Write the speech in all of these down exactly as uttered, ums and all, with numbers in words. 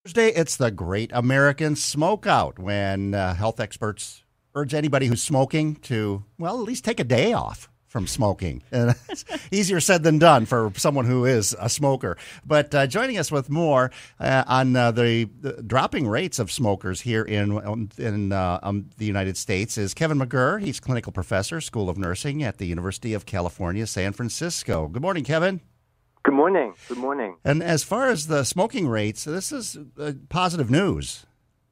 Thursday, it's the Great American SmokeOut, when uh, health experts urge anybody who's smoking to, well, at least take a day off from smoking. And it's easier said than done for someone who is a smoker. But uh, joining us with more uh, on uh, the, the dropping rates of smokers here in in uh, um, the United States is Kevin McGirr. He's clinical professor, School of Nursing at the University of California, San Francisco. Good morning, Kevin. Good morning. Good morning. And as far as the smoking rates, this is uh, positive news.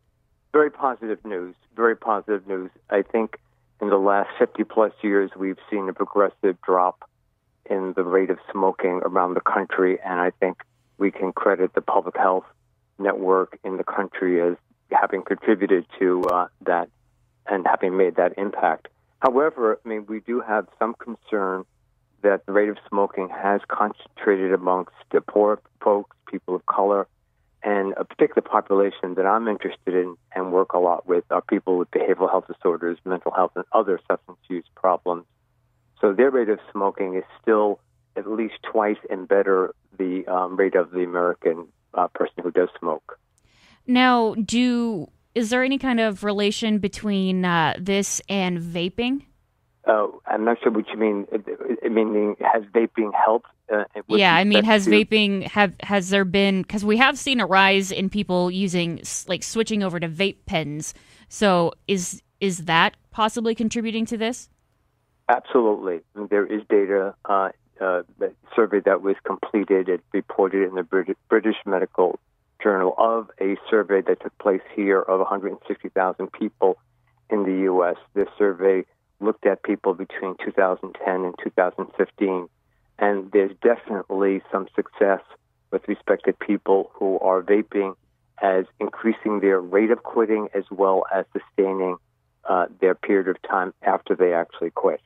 Very positive news. Very positive news. I think in the last fifty plus years, we've seen a progressive drop in the rate of smoking around the country, and I think we can credit the public health network in the country as having contributed to uh, that and having made that impact. However, I mean, we do have some concern that the rate of smoking has concentrated amongst the poor folks, people of color, and a particular population that I'm interested in and work a lot with are people with behavioral health disorders, mental health, and other substance use problems. So their rate of smoking is still at least twice and better the um, rate of the American uh, person who does smoke. Now, do is there any kind of relation between uh, this and vaping? Uh, I'm not sure what you mean. I mean, has vaping helped? Uh, yeah, I mean, has to... vaping have has there been? Because we have seen a rise in people using like switching over to vape pens. So is is that possibly contributing to this? Absolutely. There is data. Uh, uh, a survey that was completed. It reported in the British, British Medical Journal of a survey that took place here of one hundred sixty thousand people in the U S. This survey looked at people between two thousand ten and two thousand fifteen, and there's definitely some success with respect to people who are vaping as increasing their rate of quitting as well as sustaining uh, their period of time after they actually quit.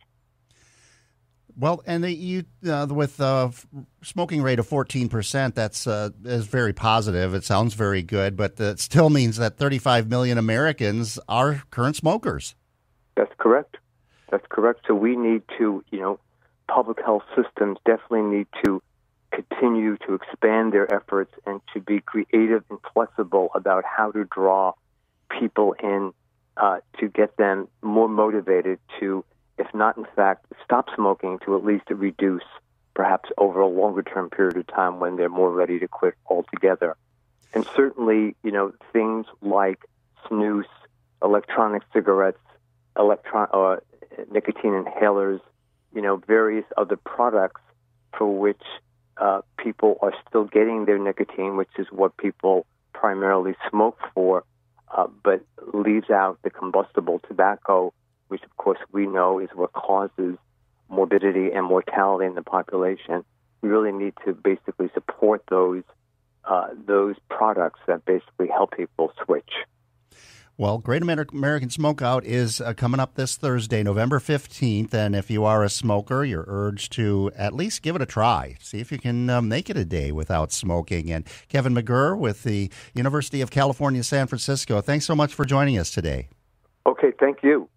Well, and the, you uh, with a uh, smoking rate of fourteen percent, that's uh, is very positive. It sounds very good, but it still means that thirty-five million Americans are current smokers. That's correct. That's correct. So we need to, you know, public health systems definitely need to continue to expand their efforts and to be creative and flexible about how to draw people in uh, to get them more motivated to, if not in fact, stop smoking, to at least reduce perhaps over a longer term period of time when they're more ready to quit altogether. And certainly, you know, things like snus, electronic cigarettes, electron uh, nicotine inhalers, you know, various other products for which uh, people are still getting their nicotine, which is what people primarily smoke for, uh, but leaves out the combustible tobacco, which, of course, we know is what causes morbidity and mortality in the population. We really need to basically support those uh, those products that basically help people switch. Well, Great American SmokeOut is uh, coming up this Thursday, November fifteenth, and if you are a smoker, you're urged to at least give it a try. See if you can uh, make it a day without smoking. And Kevin McGirr with the University of California, San Francisco, thanks so much for joining us today. Okay, thank you.